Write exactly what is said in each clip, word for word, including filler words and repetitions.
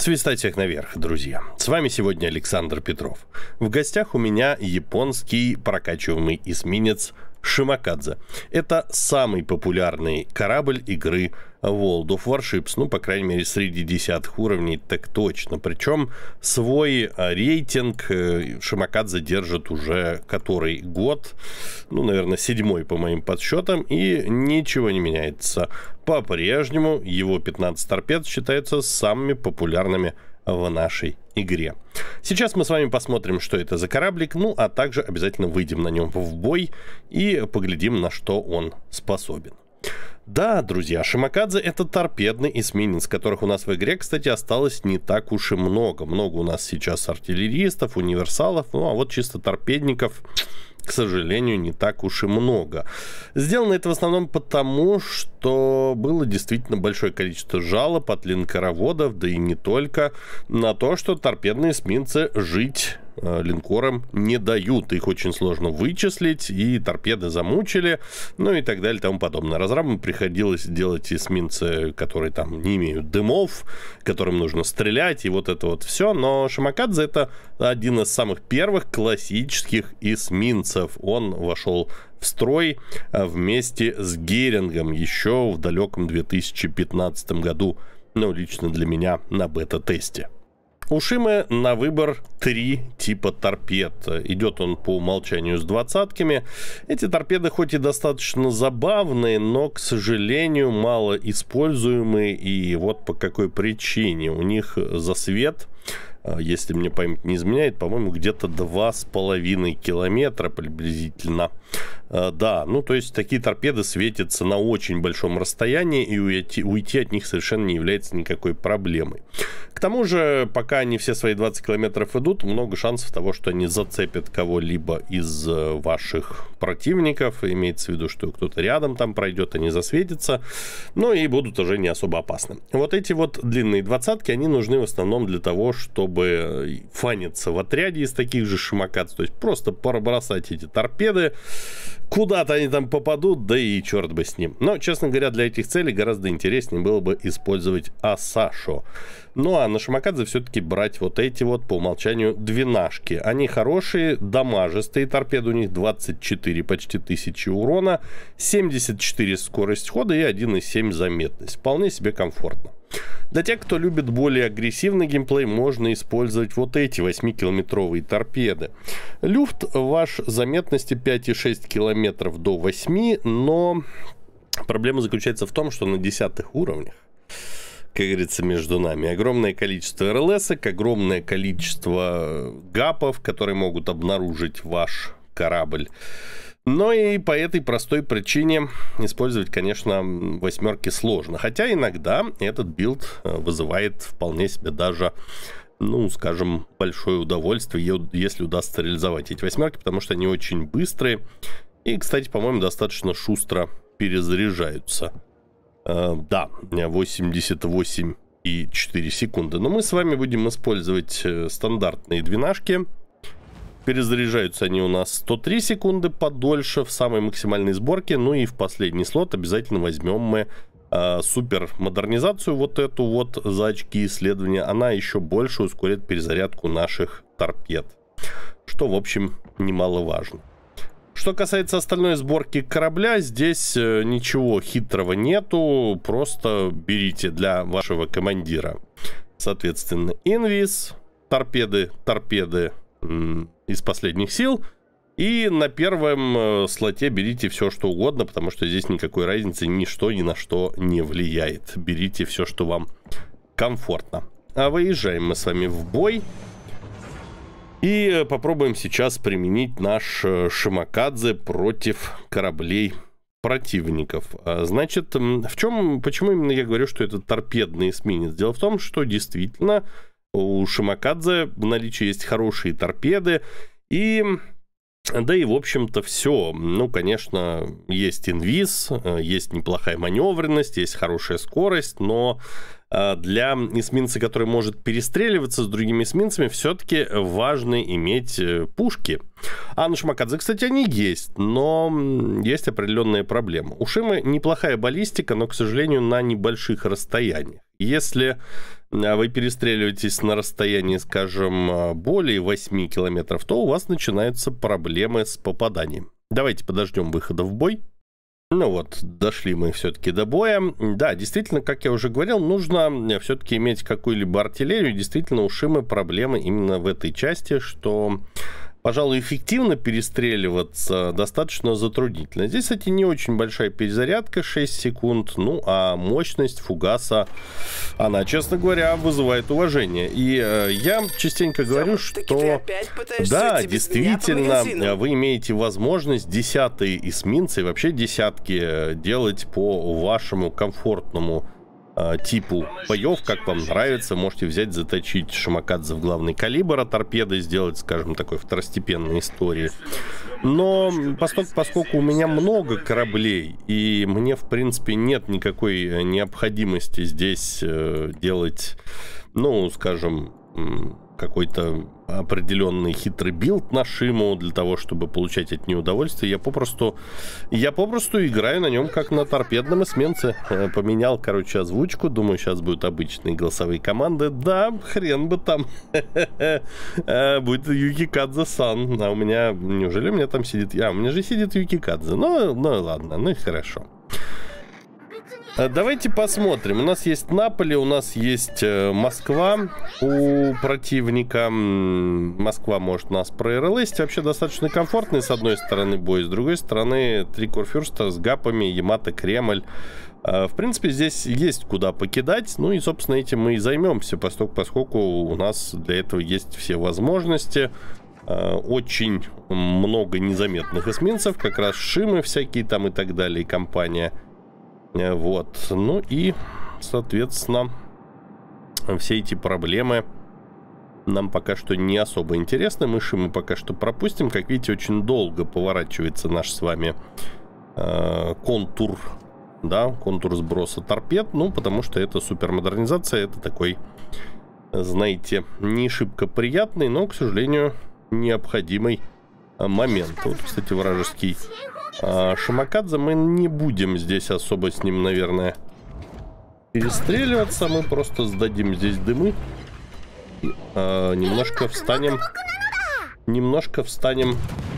Свистать всех наверх, друзья. С вами сегодня Александр Петров. В гостях у меня японский прокачиваемый эсминец Шимакадзе. Это самый популярный корабль игры World of Warships. Ну, по крайней мере, среди десятых уровней так точно. Причем свой рейтинг Шимакадзе держит уже который год. Ну, наверное, седьмой по моим подсчетам. И ничего не меняется. По-прежнему его пятнадцать торпед считаются самыми популярными в нашей игре. Сейчас мы с вами посмотрим, что это за кораблик, ну, а также обязательно выйдем на нем в бой и поглядим, на что он способен. Да, друзья, Шимакадзе — это торпедный эсминец, которых у нас в игре, кстати, осталось не так уж и много. Много у нас сейчас артиллеристов, универсалов, ну, а вот чисто торпедников, к сожалению, не так уж и много. Сделано это в основном потому, что было действительно большое количество жалоб от линкороводов, да и не только, на то, что торпедные эсминцы жить линкорам не дают. Их очень сложно вычислить, и торпеды замучили, ну и так далее, и тому подобное. Разрабам приходилось делать эсминцы, которые там не имеют дымов, которым нужно стрелять, и вот это вот все. Но Шимакадзе — это один из самых первых классических эсминцев. Он вошел в строй вместе с Герингом еще в далеком две тысячи пятнадцатом году, ну, лично для меня на бета-тесте. У Шимы на выбор три типа торпед. Идет он по умолчанию с двадцатками. Эти торпеды хоть и достаточно забавные, но, к сожалению, мало используемые. И вот по какой причине. У них засвет, если мне память не изменяет, по-моему, где-то два с половиной километра приблизительно. Да, ну то есть такие торпеды светятся на очень большом расстоянии, и уйти, уйти от них совершенно не является никакой проблемой. К тому же, пока они все свои двадцать километров идут, много шансов того, что они зацепят кого-либо из ваших противников. Имеется в виду, что кто-то рядом там пройдет, они засветятся, ну и будут уже не особо опасны. Вот эти вот длинные двадцатки, они нужны в основном для того, чтобы фаниться в отряде из таких же Шимакадзе, то есть просто пробросать эти торпеды. Куда-то они там попадут, да и черт бы с ним. Но, честно говоря, для этих целей гораздо интереснее было бы использовать Асашо. Ну, а на Шимакадзе все-таки брать вот эти вот по умолчанию двенашки. Они хорошие, дамажистые торпеды, у них двадцать четыре почти тысячи урона, семьдесят четыре скорость хода и один и семь заметность. Вполне себе комфортно. Для тех, кто любит более агрессивный геймплей, можно использовать вот эти восьмикилометровые торпеды. Люфт ваш заметности пять и шесть километров до восьми, но проблема заключается в том, что на десятых уровнях, как говорится, между нами, огромное количество эр эл эсок, огромное количество гапов, которые могут обнаружить ваш корабль. Но и по этой простой причине использовать, конечно, восьмерки сложно. Хотя иногда этот билд вызывает вполне себе даже, ну, скажем, большое удовольствие, если удастся реализовать эти восьмерки, потому что они очень быстрые и, кстати, по-моему, достаточно шустро перезаряжаются. Да, восемьдесят восемь и четыре секунды. Но мы с вами будем использовать стандартные двенашки. Перезаряжаются они у нас сто три секунды подольше в самой максимальной сборке. Ну и в последний слот обязательно возьмем мы э, супер модернизацию, вот эту вот за очки исследования. Она еще больше ускорит перезарядку наших торпед, что, в общем, немаловажно. Что касается остальной сборки корабля, здесь э, ничего хитрого нету. Просто берите для вашего командира, соответственно, инвиз, торпеды, торпеды из последних сил, и на первом слоте берите все, что угодно, потому что здесь никакой разницы ничто ни на что не влияет. Берите все, что вам комфортно. А выезжаем мы с вами в бой и попробуем сейчас применить наш Шимакадзе против кораблей противников. Значит, в чем, почему именно я говорю, что это торпедный эсминец? Дело в том, что действительно у Шимакадзе в наличии есть хорошие торпеды, и да и, в общем-то, все. Ну, конечно, есть инвиз, есть неплохая маневренность, есть хорошая скорость, но для эсминца, который может перестреливаться с другими эсминцами, все-таки важно иметь пушки. А на Шимакадзе, кстати, они есть, но есть определенные проблемы. У Шимы неплохая баллистика, но, к сожалению, на небольших расстояниях. Если вы перестреливаетесь на расстоянии, скажем, более восьми километров, то у вас начинаются проблемы с попаданием. Давайте подождем выхода в бой. Ну вот, дошли мы все-таки до боя. Да, действительно, как я уже говорил, нужно все-таки иметь какую-либо артиллерию. Действительно, у Шимы проблемы именно в этой части, что, пожалуй, эффективно перестреливаться достаточно затруднительно. Здесь, кстати, не очень большая перезарядка, шесть секунд. Ну, а мощность фугаса, она, честно говоря, вызывает уважение. И э, я частенько говорю, что да, действительно, вы имеете возможность десятые эсминцы и вообще десятки делать по вашему комфортному типу боев, как вам нравится. Можете взять, заточить Шимакадзе в главный калибр, а торпеды сделать, скажем, такой второстепенной истории. Но поскольку, поскольку у меня много кораблей, и мне, в принципе, нет никакой необходимости здесь э, делать, ну, скажем, какой-то определенный хитрый билд на Шиму для того, чтобы получать от нее удовольствие, я попросту я попросту играю на нем как на торпедном эсминце. Поменял, короче, озвучку. Думаю, сейчас будут обычные голосовые команды. Да, хрен бы там. Будет Юкикадзе-сан. А у меня... Неужели у меня там сидит... А, у меня же сидит Юкикадзе. Ну, ну ладно, ну и хорошо. Давайте посмотрим. У нас есть Наполе, у нас есть Москва у противника. Москва может нас проэрлэсить. Вообще достаточно комфортный, с одной стороны, бой, с другой стороны, три Курфюрста с гапами, Ямато, Кремль. В принципе, здесь есть куда покидать. Ну и, собственно, этим мы и займемся, поскольку, поскольку у нас для этого есть все возможности. Очень много незаметных эсминцев, как раз Шимы всякие там и так далее, и компания. Вот, ну и, соответственно, все эти проблемы нам пока что не особо интересны. Мыши мы пока что пропустим. Как видите, очень долго поворачивается наш с вами э, контур, да, контур сброса торпед. Ну, потому что это супермодернизация, это такой, знаете, не шибко приятный, но, к сожалению, необходимый момент. Вот, кстати, вражеский А, Шимакадзе, мы не будем здесь особо с ним, наверное, перестреливаться. Мы просто сдадим здесь дымы. А, немножко встанем. Немножко встанем.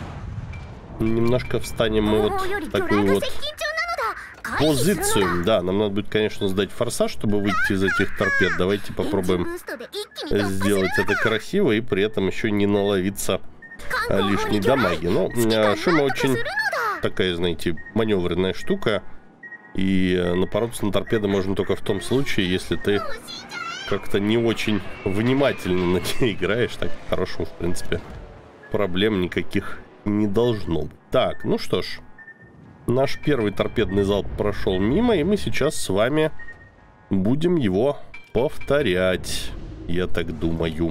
Немножко встанем мы вот в такую вот позицию. Да, нам надо будет, конечно, сдать форсаж, чтобы выйти из этих торпед. Давайте попробуем сделать это красиво и при этом еще не наловиться а, лишней дамаги. Но а, Шима очень... такая, знаете, маневренная штука. И напороться на торпеды можно только в том случае, если ты как-то не очень внимательно на ней играешь. Так, по-хорошему, в принципе, проблем никаких не должно быть. Так, ну что ж. Наш первый торпедный залп прошел мимо, и мы сейчас с вами будем его повторять. Я так думаю.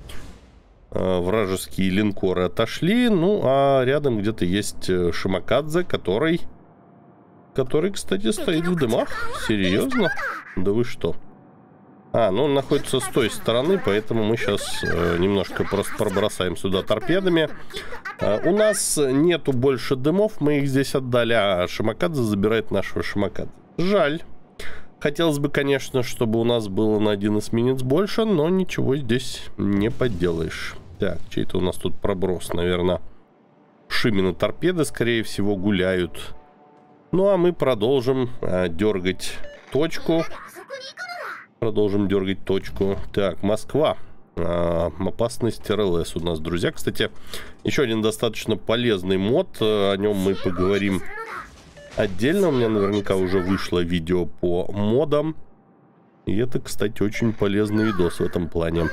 Вражеские линкоры отошли. Ну, а рядом где-то есть Шимакадзе, который... Который, кстати, стоит в дымах. Серьезно? Да вы что? А, ну он находится с той стороны, поэтому мы сейчас э, немножко просто пробросаем сюда торпедами. Э, у нас нету больше дымов, мы их здесь отдали, а Шимакадзе забирает нашего Шимакадзе. Жаль. Хотелось бы, конечно, чтобы у нас было на один эсминец больше, но ничего здесь не поделаешь. Так, чей-то у нас тут проброс, наверное. Шимины торпеды, скорее всего, гуляют. Ну, а мы продолжим э, дергать точку. Продолжим дергать точку. Так, Москва. А, опасность эр эл эс у нас, друзья. Кстати, еще один достаточно полезный мод. О нем мы поговорим отдельно. У меня наверняка уже вышло видео по модам. И это, кстати, очень полезный видос в этом плане.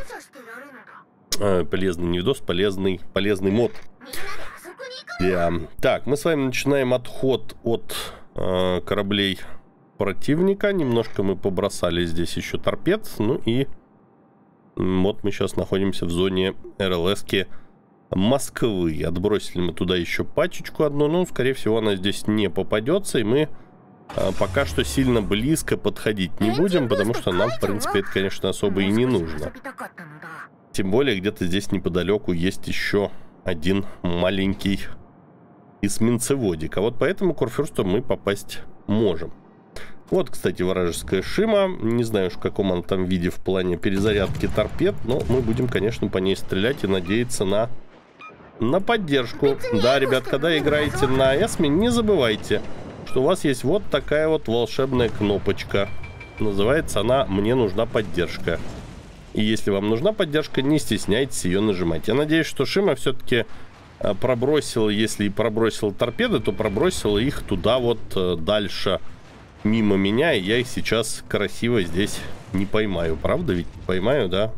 А, полезный не видос, полезный, полезный мод. Yeah. Так, мы с вами начинаем отход от а, кораблей противника. Немножко мы побросали здесь еще торпед. Ну и вот мы сейчас находимся в зоне эр эл эс-ки Москвы. Отбросили мы туда еще пачечку одну. Но, скорее всего, она здесь не попадется. И мы а, пока что сильно близко подходить не будем, потому что нам, в принципе, это, конечно, особо и не нужно. Тем более, где-то здесь неподалеку есть еще один маленький эсминцеводик. А вот по этому Курфюрсту мы попасть можем. Вот, кстати, вражеская Шима. Не знаю уж, в каком она там виде в плане перезарядки торпед, но мы будем, конечно, по ней стрелять и надеяться на, на поддержку. Да, ребят, когда играете на Эсме, не забывайте, что у вас есть вот такая вот волшебная кнопочка. Называется она «Мне нужна поддержка». И если вам нужна поддержка, не стесняйтесь ее нажимать. Я надеюсь, что Шима все-таки пробросила, если и пробросила торпеды, то пробросила их туда вот дальше, мимо меня, и я их сейчас красиво здесь не поймаю. Правда ведь не поймаю, да?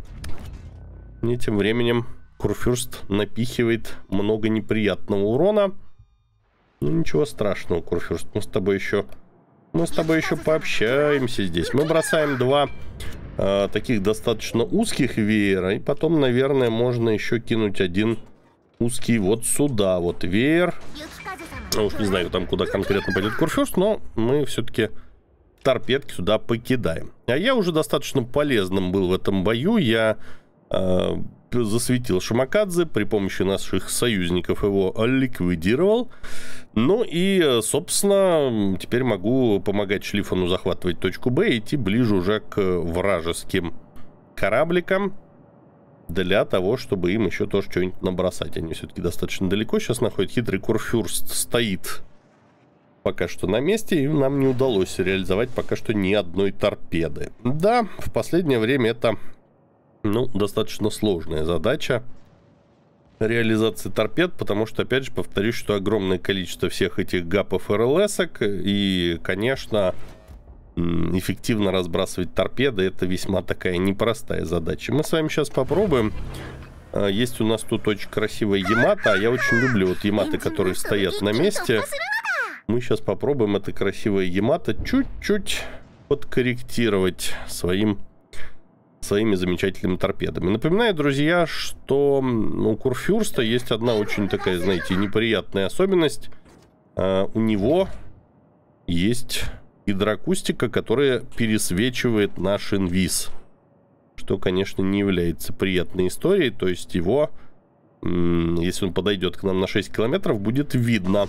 И тем временем Курфюрст напихивает много неприятного урона. Ну, ничего страшного, Курфюрст. Мы с тобой еще... Мы с тобой еще пообщаемся здесь. Мы бросаем два э, таких достаточно узких веера. И потом, наверное, можно еще кинуть один узкий вот сюда. Вот веер. Ну, уж не знаю, там куда конкретно пойдет Курфюрст, но мы все-таки торпедки сюда покидаем. А я уже достаточно полезным был в этом бою. Я э, засветил Шимакадзе, при помощи наших союзников его ликвидировал. Ну и, собственно, теперь могу помогать Шлиффену захватывать точку Б и идти ближе уже к вражеским корабликам, для того, чтобы им еще тоже что-нибудь набросать. Они все-таки достаточно далеко сейчас находят. Хитрый Курфюрст стоит пока что на месте, и нам не удалось реализовать пока что ни одной торпеды. Да, в последнее время это, ну, достаточно сложная задача реализации торпед, потому что, опять же, повторюсь, что огромное количество всех этих гапов эр эл эс-ок, и, конечно, эффективно разбрасывать торпеды — это весьма такая непростая задача. Мы с вами сейчас попробуем. Есть у нас тут очень красивая Ямато. Я очень люблю вот Яматы, которые стоят на месте. Мы сейчас попробуем это красивое Ямато чуть-чуть подкорректировать своим, своими замечательными торпедами. Напоминаю, друзья, что у Курфюрста есть одна очень такая, знаете, неприятная особенность. У него есть гидроакустика, которая пересвечивает наш инвиз, что, конечно, не является приятной историей. То есть его, если он подойдет к нам на шесть километров, будет видно.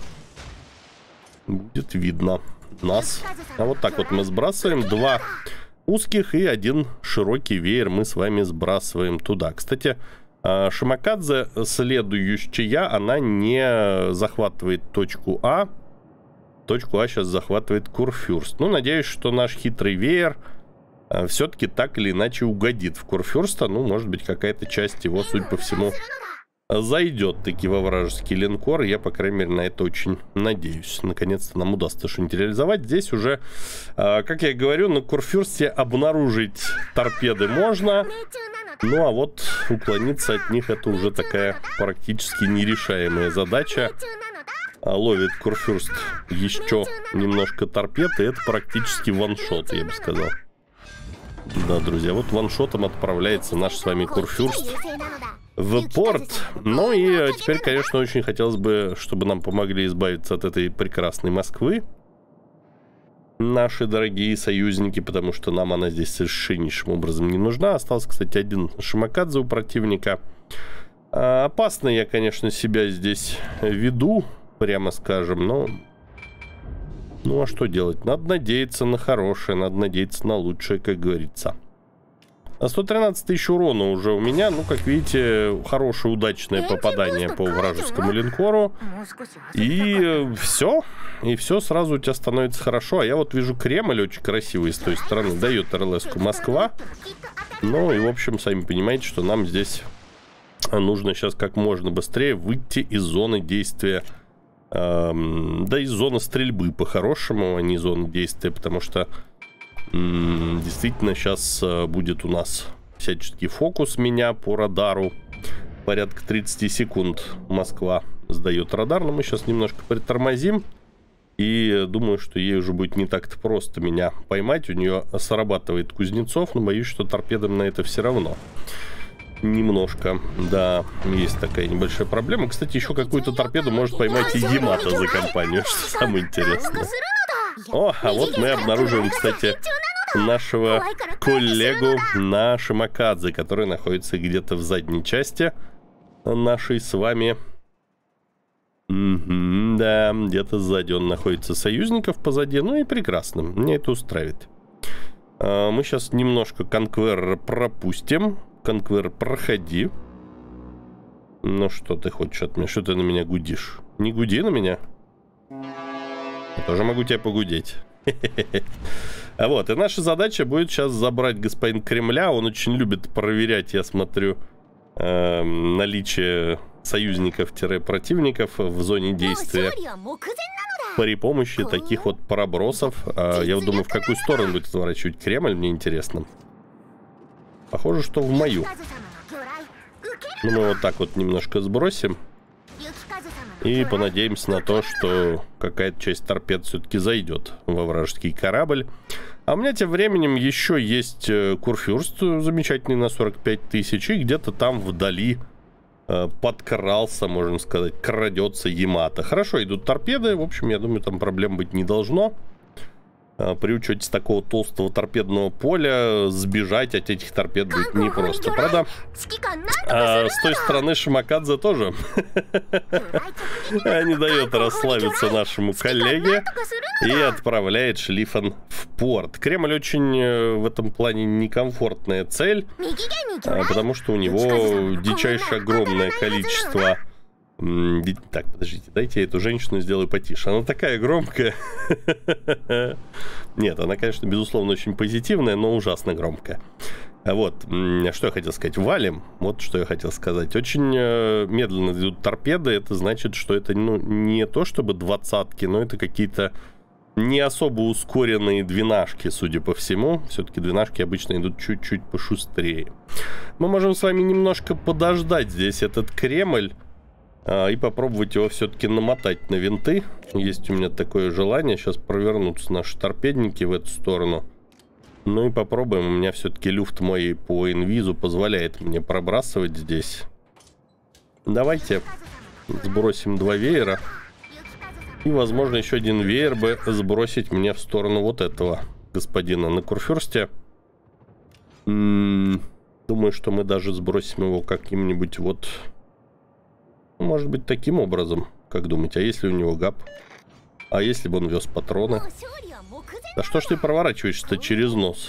Будет видно нас. А вот так вот мы сбрасываем. Два узких и один широкий веер мы с вами сбрасываем туда. Кстати, Шимакадзе, следующая, она не захватывает точку А. Точку А сейчас захватывает Курфюрст. Ну, надеюсь, что наш хитрый веер а, все-таки так или иначе угодит в Курфюрста. Ну, может быть, какая-то часть его, судя по всему, зайдет таки во вражеский линкор. Я, по крайней мере, на это очень надеюсь. Наконец-то нам удастся что-нибудь реализовать. Здесь уже, а, как я и говорю, на Курфюрсте обнаружить торпеды можно. Ну, а вот уклониться от них — это уже такая практически нерешаемая задача. Ловит Курфюрст еще немножко торпед, и это практически ваншот, я бы сказал. Да, друзья, вот ваншотом отправляется наш с вами Курфюрст в порт. Ну и теперь, конечно, очень хотелось бы, чтобы нам помогли избавиться от этой прекрасной Москвы наши дорогие союзники, потому что нам она здесь совершеннейшим образом не нужна. Остался, кстати, один Шимакадзе у противника. А, опасно я, конечно, себя здесь веду, прямо скажем, но... Ну, а что делать? Надо надеяться на хорошее, надо надеяться на лучшее, как говорится. А сто тринадцать тысяч урона уже у меня. Ну, как видите, хорошее, удачное попадание по вражескому линкору. И все. И все сразу у тебя становится хорошо. А я вот вижу Кремль очень красивый с той стороны. Дает эр эл эс-ку Москва. Ну, и, в общем, сами понимаете, что нам здесь нужно сейчас как можно быстрее выйти из зоны действия. Эм, да, из зоны стрельбы по-хорошему, а не зоны действия. Потому что м- действительно сейчас э, будет у нас всяческий фокус меня по радару. Порядка тридцать секунд Москва сдает радар. Но мы сейчас немножко притормозим. И думаю, что ей уже будет не так-то просто меня поймать. У нее срабатывает Кузнецов, но боюсь, что торпедам на это все равно. Немножко, да, есть такая небольшая проблема. Кстати, еще какую-то торпеду может поймать и Ямато за компанию, что самое интересное. О, а вот мы обнаруживаем, кстати, нашего коллегу на Шимакадзе, который находится где-то в задней части нашей с вами. Угу, да, где-то сзади он находится, союзников позади. Ну и прекрасно, мне это устраивает. а, Мы сейчас немножко Конквер пропустим. Конквер, проходи. Ну что ты хочешь от меня? Что ты на меня гудишь? Не гуди на меня. Я тоже могу тебя погудеть. А вот, и наша задача будет сейчас забрать господин Кремля. Он очень любит проверять, я смотрю, э, наличие союзников-противников в зоне действия при помощи таких вот пробросов. А, я вот думаю, в какую сторону будет отворачивать Кремль, мне интересно. Похоже, что в мою. Ну, мы вот так вот немножко сбросим. И понадеемся на то, что какая-то часть торпед все-таки зайдет во вражеский корабль. А у меня тем временем еще есть Курфюрст замечательный на сорок пять тысяч. И где-то там вдали э, подкрался, можно сказать, крадется Ямато. Хорошо, идут торпеды. В общем, я думаю, там проблем быть не должно. При учете с такого толстого торпедного поля сбежать от этих торпед будет непросто. Правда, а с той стороны Шимакадзе тоже не дает расслабиться нашему коллеге и отправляет шлифан в порт. Кремль очень в этом плане некомфортная цель, потому что у него дичайше огромное количество... Так, подождите, дайте я эту женщину сделаю потише. Она такая громкая. Нет, она, конечно, безусловно, очень позитивная, но ужасно громкая. Вот, что я хотел сказать. Валим, вот что я хотел сказать. Очень медленно идут торпеды. Это значит, что это, ну, не то чтобы двадцатки, но это какие-то не особо ускоренные двенашки, судя по всему. Все-таки двенашки обычно идут чуть-чуть пошустрее. Мы можем с вами немножко подождать здесь этот Кремль и попробовать его все-таки намотать на винты. Есть у меня такое желание. Сейчас провернутся наши торпедники в эту сторону. Ну и попробуем. У меня все-таки люфт мой по инвизу позволяет мне пробрасывать здесь. Давайте сбросим два веера. И, возможно, еще один веер бы сбросить мне в сторону вот этого господина на Курфюрсте. М-м, думаю, что мы даже сбросим его каким-нибудь вот... Может быть, таким образом, как думаете? А если у него гап? А если бы он вез патроны? Да что ж ты проворачиваешься-то через нос?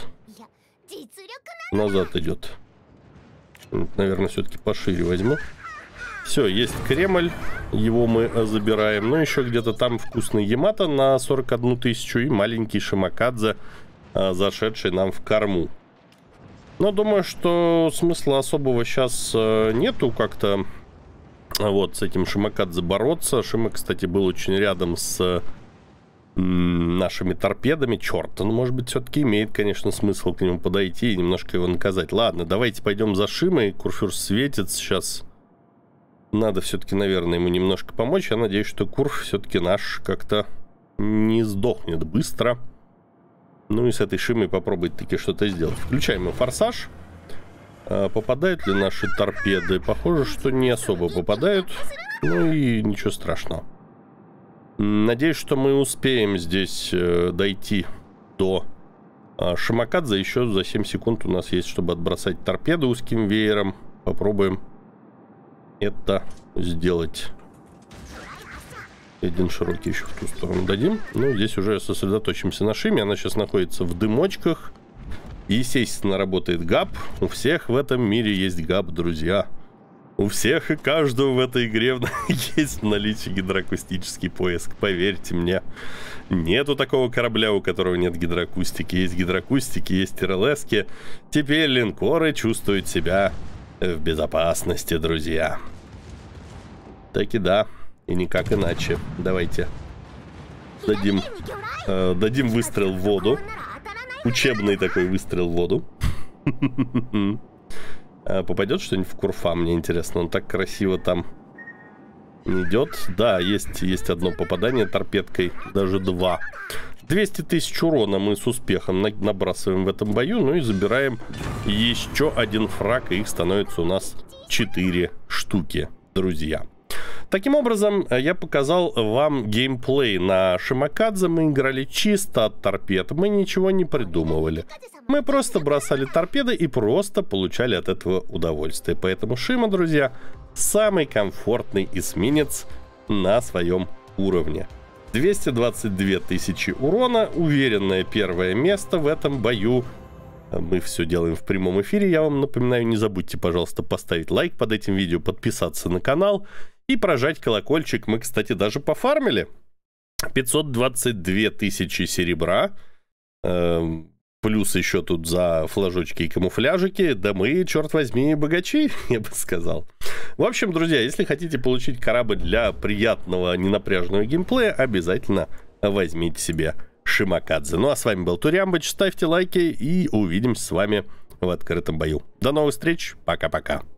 Назад идет. Наверное, все-таки пошире возьму. Все, есть Кремль. Его мы забираем. Ну, еще где-то там вкусный Ямато на сорок одну тысячу. И маленький Шимакадзе, зашедший нам в корму. Но думаю, что смысла особого сейчас нету как-то... Вот, с этим Шимакадзе бороться. Шима, кстати, был очень рядом с м, нашими торпедами. Черт, он, может быть, все-таки имеет, конечно, смысл к нему подойти и немножко его наказать. Ладно, давайте пойдем за Шимой. Курфюрст светит сейчас. Надо все-таки, наверное, ему немножко помочь. Я надеюсь, что Курф все-таки наш как-то не сдохнет быстро. Ну и с этой Шимой попробует таки что-то сделать. Включаем мы форсаж. Попадают ли наши торпеды? Похоже, что не особо попадают. Ну и ничего страшного. Надеюсь, что мы успеем здесь э, дойти до э, Шимакадзе. Еще за семь секунд у нас есть, чтобы отбросать торпеды узким веером. Попробуем это сделать. Один широкий еще в ту сторону дадим. Ну, здесь уже сосредоточимся на Шиме. Она сейчас находится в дымочках. Естественно, работает гап. У всех в этом мире есть гап, друзья. У всех и каждого в этой игре есть в наличии гидроакустический поиск. Поверьте мне. Нету такого корабля, у которого нет гидроакустики. Есть гидроакустики, есть эр эл эски. Теперь линкоры чувствуют себя в безопасности, друзья. Так и да. И никак иначе. Давайте дадим, э, дадим выстрел в воду. Учебный такой выстрел в воду. Попадет что-нибудь в Курфа, мне интересно. Он так красиво там идет. Да, есть, есть одно попадание торпедкой. Даже два. двести тысяч урона мы с успехом набрасываем в этом бою. Ну и забираем еще один фраг. И их становится у нас четыре штуки, друзья. Так. Таким образом, я показал вам геймплей на Шимакадзе. Мы играли чисто от торпед. Мы ничего не придумывали. Мы просто бросали торпеды и просто получали от этого удовольствие. Поэтому Шима, друзья, самый комфортный эсминец на своем уровне. двести двадцать две тысячи урона, уверенное первое место в этом бою. Мы все делаем в прямом эфире. Я вам напоминаю, не забудьте, пожалуйста, поставить лайк под этим видео, подписаться на канал и прожать колокольчик. Мы, кстати, даже пофармили пятьсот двадцать две тысячи серебра. Эм, плюс еще тут за флажочки и камуфляжики. Да мы, черт возьми, богачи, я бы сказал. В общем, друзья, если хотите получить корабль для приятного, ненапряженного геймплея, обязательно возьмите себе Шимакадзе. Ну а с вами был Турямбыч. Ставьте лайки и увидимся с вами в открытом бою. До новых встреч. Пока-пока.